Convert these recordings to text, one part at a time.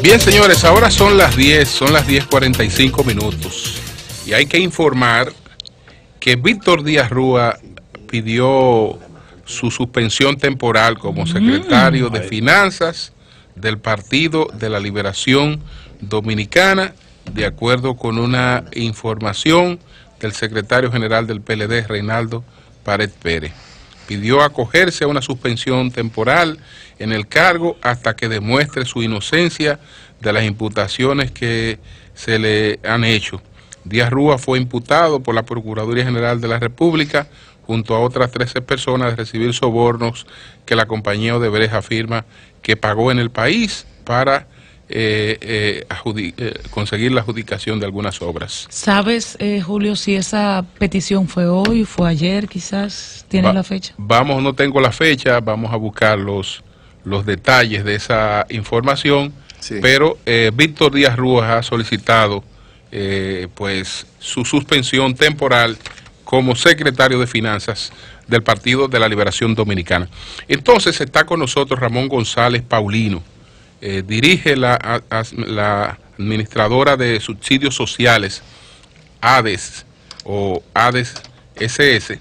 Bien, señores, ahora son las 10:45 minutos. Y hay que informar que Víctor Díaz Rúa pidió su suspensión temporal como secretario de Finanzas del Partido de la Liberación Dominicana, de acuerdo con una información del secretario general del PLD, Reinaldo Pared Pérez. Pidió acogerse a una suspensión temporal en el cargo hasta que demuestre su inocencia de las imputaciones que se le han hecho. Díaz Rúa fue imputado por la Procuraduría General de la República junto a otras 13 personas de recibir sobornos que la compañía Odebrecht afirma que pagó en el país para conseguir la adjudicación de algunas obras. ¿Sabes, Julio, si esa petición fue hoy, fue ayer, quizás? ¿Tienes la fecha? No tengo la fecha, vamos a buscar los detalles de esa información, sí. Pero Víctor Díaz Rúa ha solicitado pues su suspensión temporal como secretario de Finanzas del Partido de la Liberación Dominicana. Entonces está con nosotros Ramón González Paulino, dirige la administradora de subsidios sociales, ADES, o ADES SS,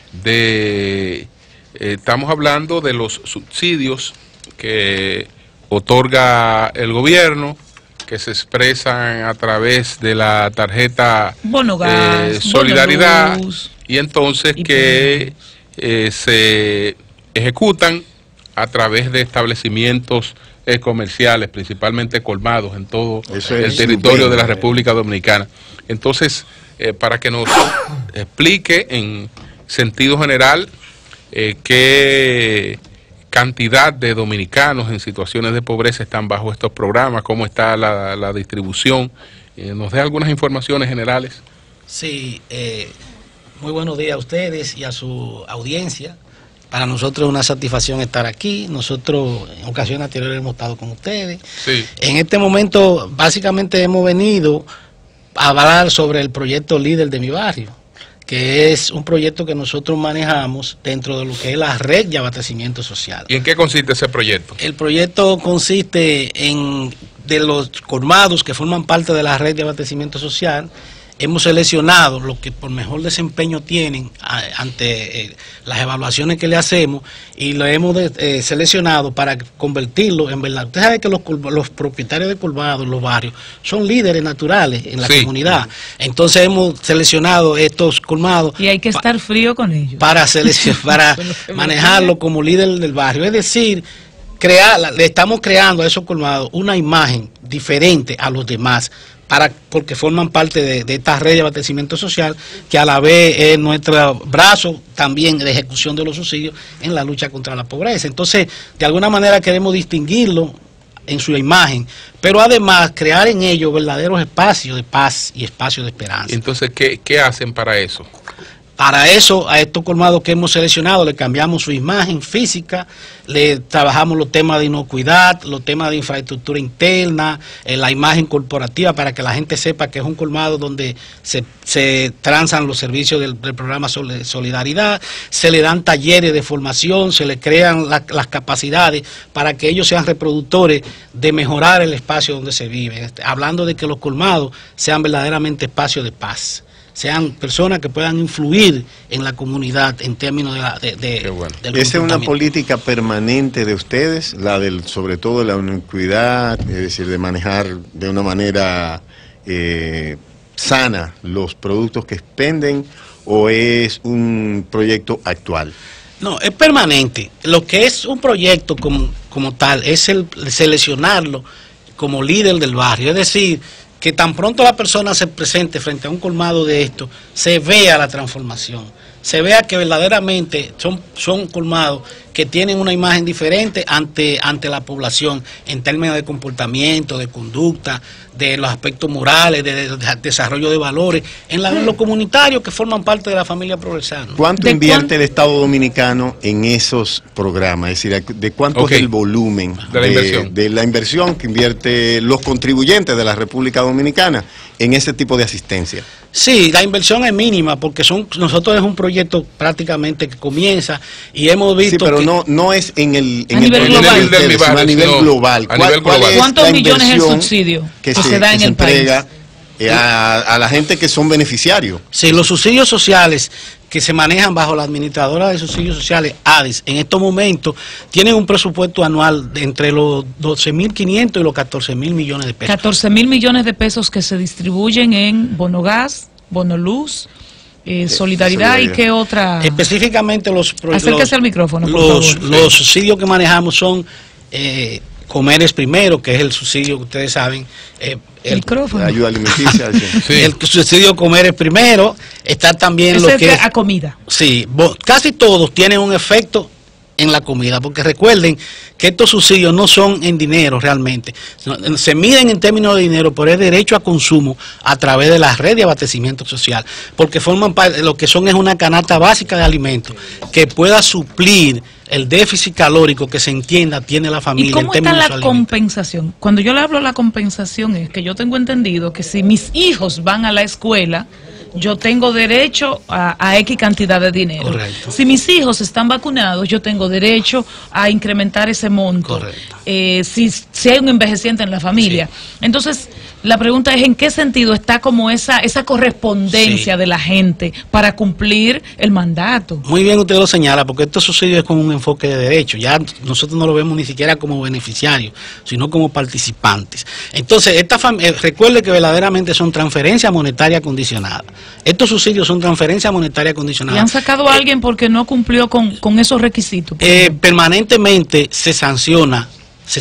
estamos hablando de los subsidios que otorga el gobierno, que se expresan a través de la tarjeta Solidaridad, y entonces que se ejecutan a través de establecimientos comerciales, principalmente colmados en todo el territorio de la República Dominicana. Entonces, para que nos explique en sentido general qué cantidad de dominicanos en situaciones de pobreza están bajo estos programas, cómo está la distribución, nos dé algunas informaciones generales. Sí, muy buenos días a ustedes y a su audiencia. Para nosotros es una satisfacción estar aquí. Nosotros en ocasiones anteriores hemos estado con ustedes. Sí. En este momento básicamente hemos venido a hablar sobre el proyecto líder de mi barrio, que es un proyecto que nosotros manejamos dentro de lo que es la red de abastecimiento social. ¿Y en qué consiste ese proyecto? El proyecto consiste en, de los colmados que forman parte de la red de abastecimiento social, hemos seleccionado los que por mejor desempeño tienen ante las evaluaciones que le hacemos, y lo hemos seleccionado para convertirlo en verdad. Usted sabe que los propietarios de colmados en los barrios son líderes naturales en la comunidad. Entonces hemos seleccionado estos colmados. Y hay que estar frío con ellos. Para manejarlo como líder del barrio. Es decir, le estamos creando a esos colmados una imagen diferente a los demás, porque forman parte de esta red de abastecimiento social, que a la vez es nuestro brazo también de ejecución de los subsidios en la lucha contra la pobreza. Entonces, de alguna manera queremos distinguirlo en su imagen, pero además crear en ellos verdaderos espacios de paz y espacios de esperanza. Entonces, ¿qué hacen para eso? Para eso, a estos colmados que hemos seleccionado, le cambiamos su imagen física, le trabajamos los temas de inocuidad, los temas de infraestructura interna, la imagen corporativa, para que la gente sepa que es un colmado donde se transan los servicios del programa Solidaridad, se le dan talleres de formación, se le crean las capacidades para que ellos sean reproductores de mejorar el espacio donde se vive, hablando de que los colmados sean verdaderamente espacios de paz, sean personas que puedan influir en la comunidad en términos del ¿Esa es una política permanente de ustedes, la sobre todo la inocuidad, es decir, de manejar de una manera sana los productos que expenden, o es un proyecto actual? No, es permanente. Lo que es un proyecto como tal es el seleccionarlo como líder del barrio, es decir, que tan pronto la persona se presente frente a un colmado de esto, se vea la transformación, se vea que verdaderamente son colmados que tienen una imagen diferente ante la población en términos de comportamiento, de conducta, de los aspectos morales, de desarrollo de valores, en los comunitarios que forman parte de la familia progresana. ¿Cuánto invierte el Estado Dominicano en esos programas? Es decir, ¿de cuánto es el volumen de la inversión que invierte los contribuyentes de la República Dominicana en ese tipo de asistencia? Sí, la inversión es mínima porque nosotros es un proyecto prácticamente que comienza y hemos visto. Sí, pero no es en el nivel global, a nivel global. ¿Cuántos millones es el subsidio que se da en el país? A la gente que son beneficiarios. Sí, los subsidios sociales que se manejan bajo la administradora de subsidios sociales, ADES, en estos momentos tienen un presupuesto anual de entre los 12.500 y los 14.000 millones de pesos. 14.000 millones de pesos que se distribuyen en bono gas, bono luz, solidaridad y qué otra. Específicamente acérquese al micrófono, por favor. Los subsidios que manejamos son Comeres Primero, que es el subsidio que ustedes saben, la ayuda alimenticia. Sí. El subsidio Comeres Primero, está también lo que es a comida. Sí, casi todos tienen un efecto en la comida, porque recuerden que estos subsidios no son en dinero realmente, se miden en términos de dinero, pero es derecho a consumo a través de la red de abastecimiento social, porque forman parte, lo que son es una canasta básica de alimentos que pueda suplir el déficit calórico que se entienda tiene la familia. ¿Y cómo está la compensación? Cuando yo le hablo de la compensación es que yo tengo entendido que si mis hijos van a la escuela, yo tengo derecho a X cantidad de dinero. Correcto. Si mis hijos están vacunados, yo tengo derecho a incrementar ese monto. Correcto. Si hay un envejeciente en la familia. Sí. Entonces, la pregunta es en qué sentido está como esa correspondencia de la gente para cumplir el mandato. Muy bien usted lo señala, porque esto sucede con un enfoque de derecho. Ya nosotros no lo vemos ni siquiera como beneficiarios, sino como participantes. Entonces, recuerde que verdaderamente son transferencias monetarias condicionadas. Estos subsidios son transferencias monetarias condicionadas. ¿Y han sacado a alguien porque no cumplió con esos requisitos? Permanentemente se sanciona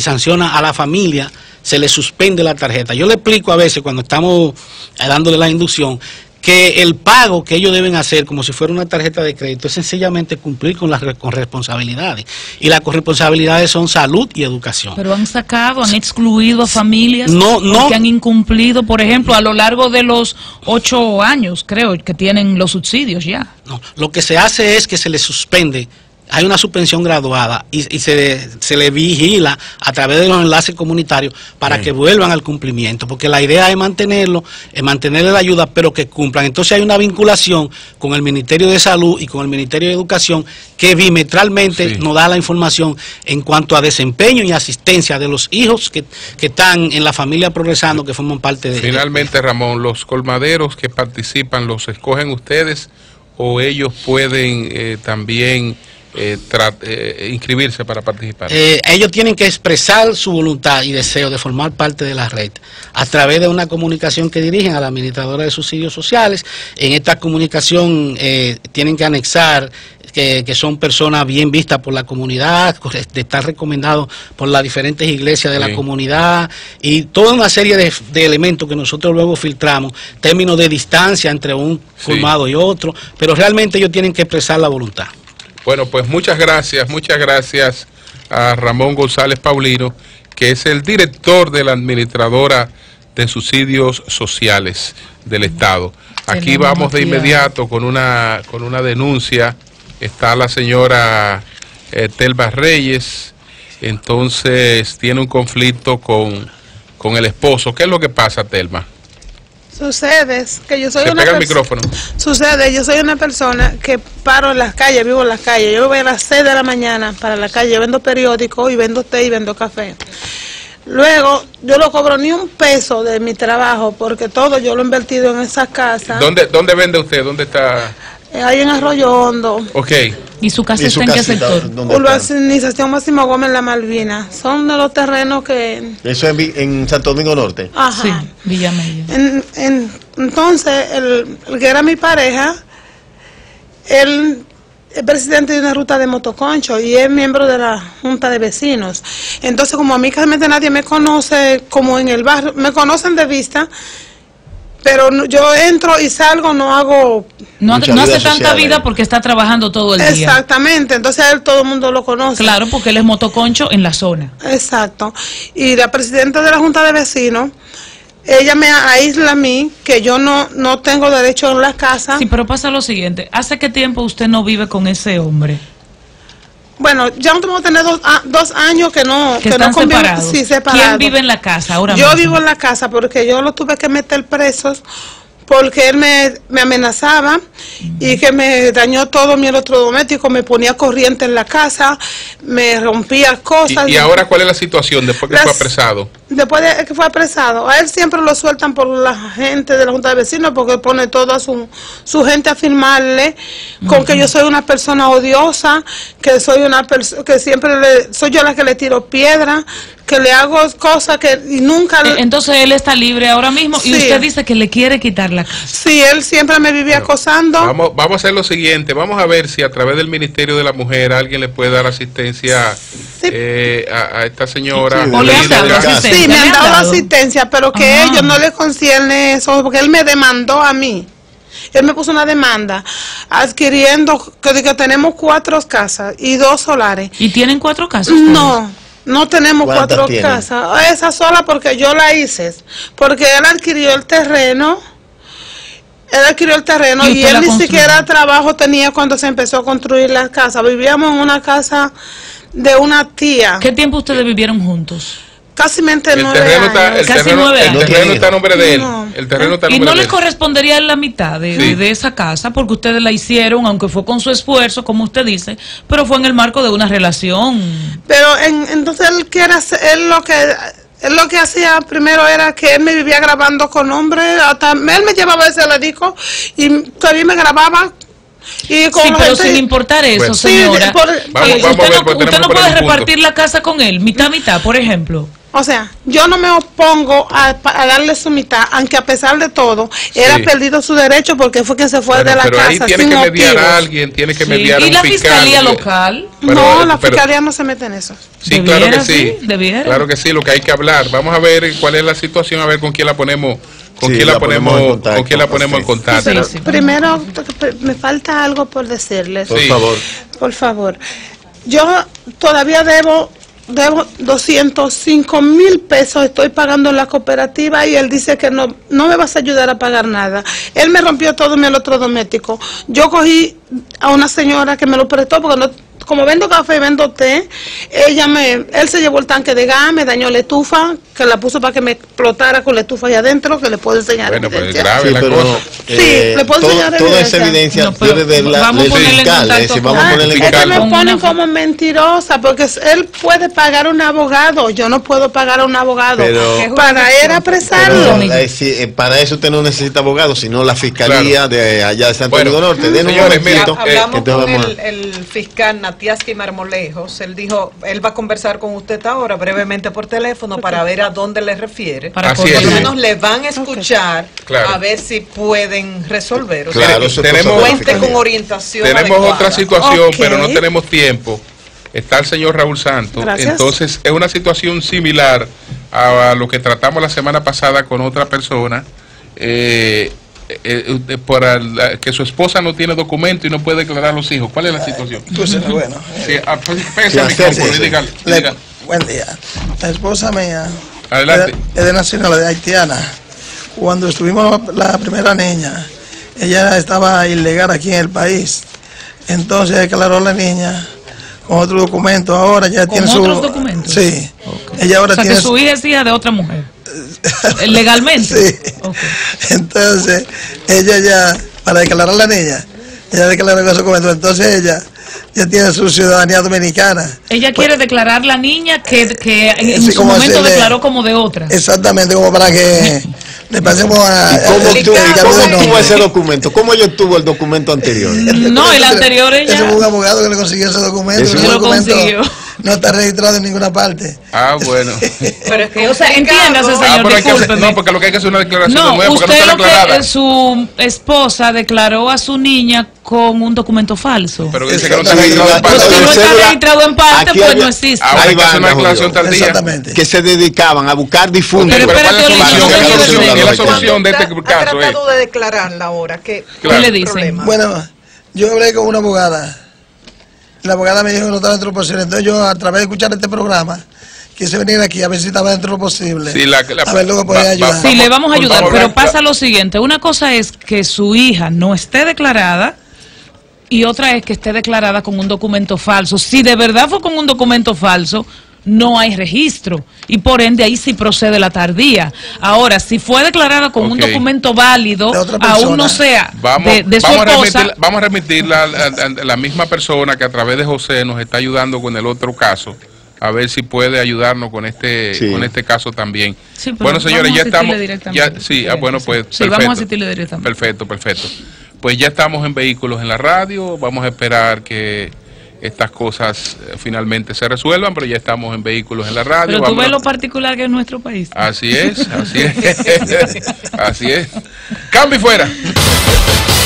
a la familia, se le suspende la tarjeta. Yo le explico a veces cuando estamos dándole la inducción que el pago que ellos deben hacer como si fuera una tarjeta de crédito es sencillamente cumplir con las responsabilidades. Y las responsabilidades son salud y educación. Pero han excluido a familias que han incumplido, por ejemplo, a lo largo de los 8 años, creo, que tienen los subsidios ya. No, lo que se hace es que se les suspende. Hay una suspensión graduada y se le vigila a través de los enlaces comunitarios para que vuelvan al cumplimiento, porque la idea es mantenerle la ayuda, pero que cumplan. Entonces hay una vinculación con el Ministerio de Salud y con el Ministerio de Educación que bimetralmente nos da la información en cuanto a desempeño y asistencia de los hijos que están en la familia progresando, que forman parte de... Finalmente, Ramón, ¿los colmaderos que participan los escogen ustedes o ellos pueden también inscribirse para participar? Ellos tienen que expresar su voluntad y deseo de formar parte de la red a través de una comunicación que dirigen a la administradora de subsidios sociales. En esta comunicación tienen que anexar que son personas bien vistas por la comunidad, de estar recomendados por las diferentes iglesias de la comunidad y toda una serie de elementos que nosotros luego filtramos, términos de distancia entre un colmado y otro, pero realmente ellos tienen que expresar la voluntad. Bueno, pues muchas gracias a Ramón González Paulino, que es el director de la administradora de subsidios sociales del Estado. Aquí vamos de inmediato con una denuncia. Está la señora Telma Reyes, entonces tiene un conflicto con el esposo. ¿Qué es lo que pasa, Telma? Sucede que yo soy yo soy una persona que paro en las calles, vivo en las calles. Yo voy a las 6 de la mañana para la calle, yo vendo periódicos y vendo té y vendo café. Luego, yo no cobro ni un peso de mi trabajo porque todo yo lo he invertido en esa casa. ¿Dónde vende usted? ¿Dónde está? Ahí en Arroyo Hondo. Ok. ¿Y su casa está en qué sector? Urbanización Máximo Gómez, La Malvina. Son de los terrenos que... ¿Eso es en Santo Domingo Norte? Ajá. Sí, Villa Mella. Entonces, el que era mi pareja, él es presidente de una ruta de motoconcho y es miembro de la Junta de Vecinos. Entonces, como a mí casi nadie me conoce, como en el barrio, me conocen de vista, pero yo entro y salgo, no hago... No hace tanta vida porque está trabajando todo el día. Exactamente, entonces a él todo el mundo lo conoce. Claro, porque él es motoconcho en la zona. Exacto. Y la presidenta de la Junta de Vecinos, ella me aísla a mí, que yo no tengo derecho en la casa. Sí, pero pasa lo siguiente, ¿hace qué tiempo usted no vive con ese hombre? Bueno, ya no tengo que tener 2 años que no separados. Sí, separados. ¿Quién vive en la casa ahora mismo? Yo vivo en la casa porque yo lo tuve que meter presos porque él me amenazaba y que me dañó todo mi electrodoméstico, me ponía corriente en la casa, me rompía cosas. ¿Y ahora cuál es la situación después que fue apresado? Después de que fue apresado, a él siempre lo sueltan por la gente de la Junta de Vecinos porque pone toda su gente a firmarle con que yo soy una persona odiosa, que soy una persona que siempre soy yo la que le tiro piedra, que le hago cosas que y nunca... Entonces él está libre ahora mismo y usted dice que le quiere quitar la casa. Sí, él siempre me vivía acosando. Vamos a hacer lo siguiente, vamos a ver si a través del Ministerio de la Mujer alguien le puede dar asistencia a esta señora. ¿O le han dado asistencia? Sí, me han dado asistencia, pero que a ellos no les concierne eso, porque él me demandó a mí. Él me puso una demanda adquiriendo, que tenemos 4 casas y 2 solares. ¿Y tienen 4 casas? No tenemos 4 casas. Esa sola porque yo la hice. Porque él adquirió el terreno. Y él ni siquiera trabajo tenía cuando se empezó a construir la casa. Vivíamos en una casa de una tía. ¿Qué tiempo ustedes vivieron juntos? Casi 9 años. Casi 9 años. El terreno está a nombre de él. El terreno está a nombre de él. ¿Y no le correspondería la mitad de esa casa? Porque ustedes la hicieron, aunque fue con su esfuerzo, como usted dice, pero fue en el marco de una relación. Pero entonces él lo que hacía primero era que él me vivía grabando con hombres, hasta él me llevaba a ese disco y todavía me grababa. Y con pero sin importar eso, señora, usted no puede repartir la casa con él, mitad, por ejemplo. O sea, yo no me opongo a darle su mitad, aunque a pesar de todo, él ha perdido su derecho porque fue quien se fue de la casa. Pero ahí tiene que mediar a alguien, tiene que mediar a un fiscal. ¿Y la fiscalía local? No, la fiscalía no se mete en eso. Sí, claro que sí. Claro que sí, lo que hay que hablar. Vamos a ver cuál es la situación, a ver con quién la ponemos. ¿Con quién la ponemos en contacto? Sí. Primero, me falta algo por decirles. Por favor. Yo todavía debo 205,000 pesos, estoy pagando en la cooperativa y él dice que no me vas a ayudar a pagar nada. Él me rompió todo mi electrodoméstico. Yo cogí a una señora que me lo prestó porque como vendo café y vendo té, él se llevó el tanque de gas, me dañó la estufa, que la puso para que me explotara con la estufa ahí adentro, que le puedo enseñar. Bueno, pues grave la cosa. Sí, le puedo enseñar toda esa evidencia puede verla vamos a ponerle fiscal. Vamos a ponerle es que me ponen como mentirosa, porque él puede pagar un abogado, yo no puedo pagar a un abogado para él apresarlo. Para eso usted no necesita abogado, sino la fiscalía de allá de Santo Domingo Norte. Señores, hablamos con el fiscal Natiaski Marmolejos. Él dijo, él va a conversar con usted ahora brevemente por teléfono para ver a dónde le refiere. Por lo menos le van a escuchar a ver si pueden resolver. Cuente con orientación. Tenemos otra situación, pero no tenemos tiempo. Está el señor Raúl Santos. Entonces es una situación similar a lo que tratamos la semana pasada con otra persona. Que su esposa no tiene documento y no puede declarar a los hijos. ¿Cuál es la situación? Bueno. Buen día. La esposa mía es de nacionalidad haitiana. Cuando estuvimos la primera niña, ella estaba ilegal aquí en el país. Entonces declaró la niña con otro documento. Ahora ya tiene su... ¿Con otros documentos? Sí. Ella ahora tiene que su hija es hija de otra mujer. Legalmente. Sí. Entonces, ella ya, para declarar a la niña, ella declaró con su documento. Entonces ella ya tiene su ciudadanía dominicana. Ella quiere declarar la niña que en su momento declaró como de otra. Exactamente, como para que le pasemos a... ¿Cómo tuvo ese documento? ¿Cómo ella obtuvo el documento anterior? No, el anterior ella... Ese fue un abogado que le consiguió ese documento. Ese lo consiguió. No está registrado en ninguna parte. Bueno. Pero es que, o sea, entiéndase, señor, discúlpeme. No, porque lo que hay que hacer es una declaración de nueva, porque no está declarada. Su esposa declaró a su niña con un documento falso. Pero dice que no está registrado en parte. Porque no está registrado en parte, pues no existe. Ahora hay que hacer una declaración tardía. Exactamente. Que se dedicaban a buscar difuntos. Pero ¿cuál es la solución de este caso? Ha tratado de declararla ahora. ¿Qué le dicen? Bueno, yo hablé con una abogada. La abogada me dijo que no estaba dentro de lo posible. Entonces yo, a través de escuchar este programa, quise venir aquí a ver si estaba dentro de lo posible. Sí, a ver luego podía ayudar. Sí, le vamos a ayudar, pero pasa lo siguiente. Una cosa es que su hija no esté declarada y otra es que esté declarada con un documento falso. Si de verdad fue con un documento falso, no hay registro y por ende ahí sí procede la tardía. Ahora, si fue declarada con un documento válido, aún no sea de su esposa. Vamos a remitirla a la misma persona que a través de José nos está ayudando con el otro caso, a ver si puede ayudarnos con este caso también. Sí, bueno, señores, ya estamos. Bueno, pues perfecto, vamos a asistirle directamente. Perfecto. Pues ya estamos en Vehículos en la Radio. Vamos a esperar que estas cosas finalmente se resuelvan, pero ya estamos en Vehículos en la Radio. Pero tú ves lo particular que es nuestro país. Así es. Así es. Cambio y fuera.